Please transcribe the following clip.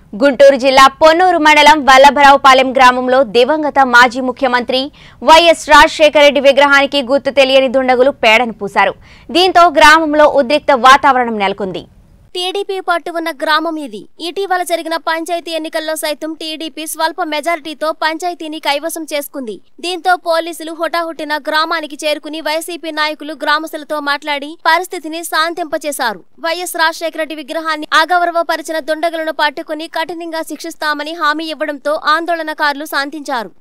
గుంటూరు జిల్లా పొన్నూరు మండలం వల్లభరావుపాలెం గ్రామంలో దివంగత మాజీ ముఖ్యమంత్రి వైఎస్ రాజశేఖర రెడ్డి విగ్రహానికి గుర్తు తెలియని దుండగులు పేడను పూశారు. దీంతో గ్రామంలో ఉద్రిక్త వాతావరణం నెలకొంది. టీడీపీ పట్టు ఉన్న గ్రామం ఇది. ఇటీవల జరిగిన పంచాయతీ ఎన్నికల్లో సైతం టీడీపీ స్వల్ప మెజారిటీతో పంచాయతీని కైవసం చేసుకుంది. దీంతో పోలీసులు హుటాహుటిన గ్రామానికి చేరుకుని వైసీపీ నాయకులు గ్రామస్తులతో మాట్లాడి పరిస్థితిని శాంతింపచేశారు. వైఎస్ రాజశేఖర రెడ్డి విగ్రహాన్ని అగౌరవపరిచిన దుండగులను పట్టుకుని కఠినంగా శిక్షిస్తామని హామీ ఇవ్వడంతో ఆందోళనకారులు శాంతించారు.